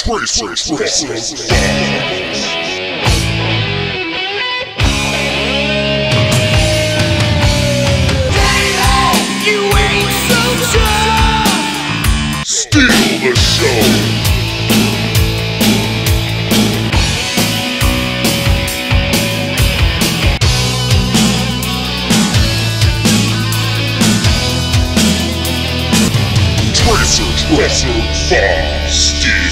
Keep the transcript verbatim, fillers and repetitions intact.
Tracer, Tracer, You ain't so tough. steal the show. Tracer, Tracer, Fall, Steel.